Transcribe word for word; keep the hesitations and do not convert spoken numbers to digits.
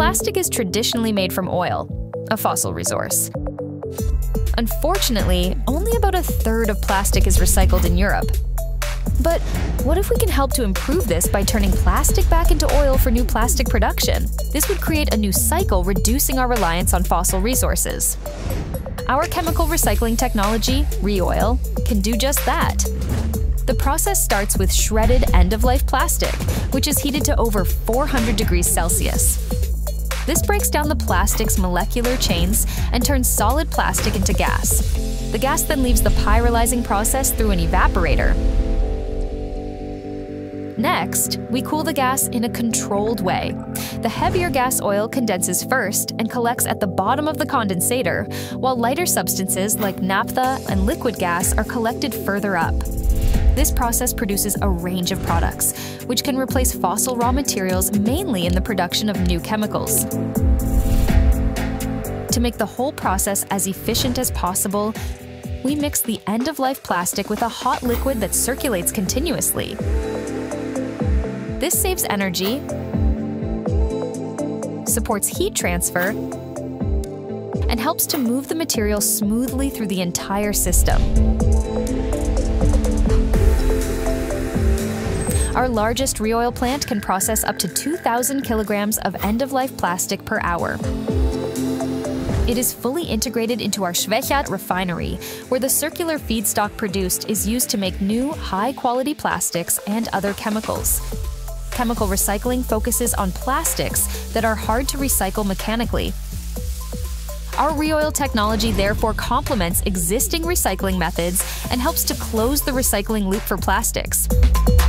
Plastic is traditionally made from oil, a fossil resource. Unfortunately, only about a third of plastic is recycled in Europe. But what if we can help to improve this by turning plastic back into oil for new plastic production? This would create a new cycle, reducing our reliance on fossil resources. Our chemical recycling technology, ReOil, can do just that. The process starts with shredded end-of-life plastic, which is heated to over four hundred degrees Celsius. This breaks down the plastic's molecular chains and turns solid plastic into gas. The gas then leaves the pyrolyzing process through an evaporator. Next, we cool the gas in a controlled way. The heavier gas oil condenses first and collects at the bottom of the condensator, while lighter substances like naphtha and liquid gas are collected further up. This process produces a range of products, which can replace fossil raw materials mainly in the production of new chemicals. To make the whole process as efficient as possible, we mix the end-of-life plastic with a hot liquid that circulates continuously. This saves energy, supports heat transfer, and helps to move the material smoothly through the entire system. Our largest ReOil plant can process up to two thousand kilograms of end-of-life plastic per hour. It is fully integrated into our Schwechat refinery, where the circular feedstock produced is used to make new, high-quality plastics and other chemicals. Chemical recycling focuses on plastics that are hard to recycle mechanically. Our ReOil technology therefore complements existing recycling methods and helps to close the recycling loop for plastics.